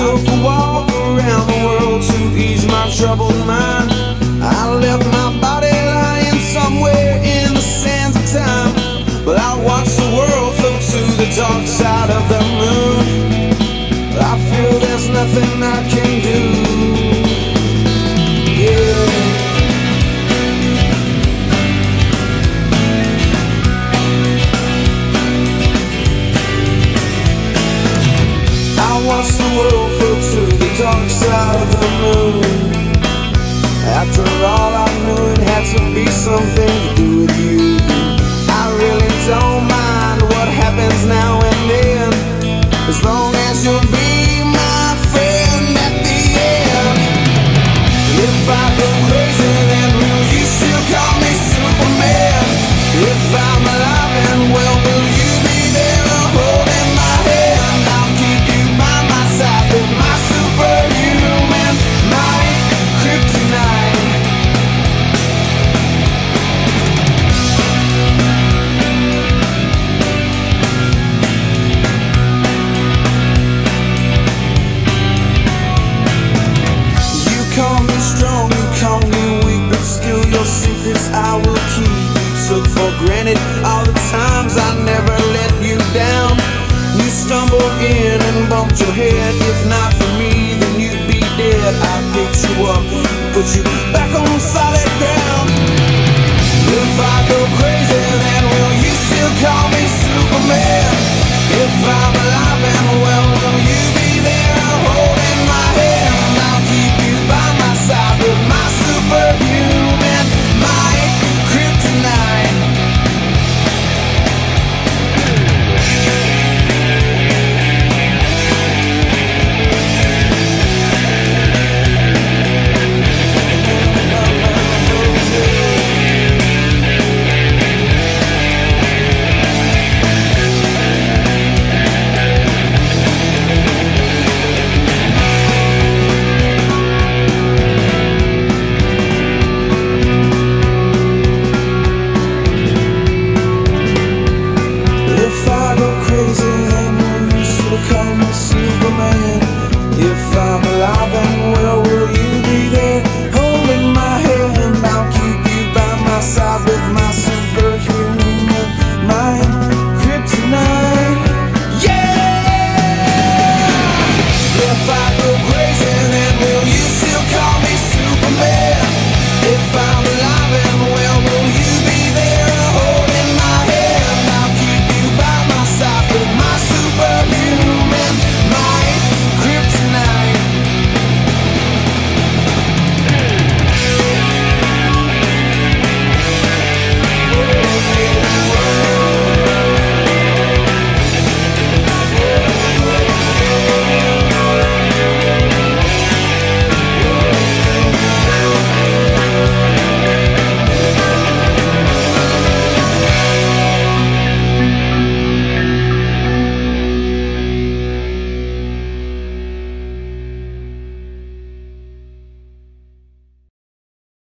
took a walk around the world to ease my troubled mind. I left my body lying somewhere in the sands of time, but I watched the world float to the dark side of the moon. I feel there's nothing I can do. Yeah. Watch the world float to the dark side of the moon. After all, I knew it had to be something to do with you. I really don't mind what happens now and then, as long as you'll be my friend at the end. If I go crazy, then will you still call me Superman? If I'm alive and well, will you be there holding my hand? I'll keep you by my side with my superhuman, my Kryptonite. You call me strong, you call me weak, but still your secrets I will keep. You took for granted all the times I never let you down. You stumbled in and bumped your head. If not for me, then you'd be dead. I picked you up, put you back